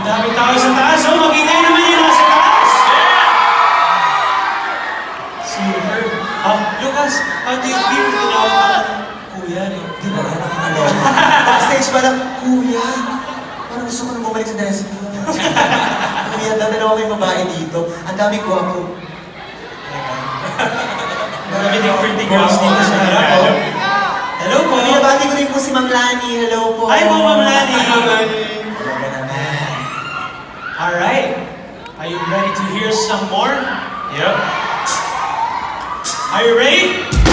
daming tao sa taas. Oh, makita nyo naman yung nasa taas. Super. Lucas, how do you feel tinawag ka ng kuya? Di ba? Nakakalawa. Backstage pa lang, kuya. Parang gusto ko nang bumalik sa dressing room. Kuya, dalawa kayong babae dito. Ang dami gwapo. Marami ding pretty girls dito sa harap. Hello po. Pinabati ko rin po si Ma'am Lani. Hello po. Hi po, Ma'am Lani. Talaga naman. Alright. Are you ready to hear some more? Yep. Are you ready?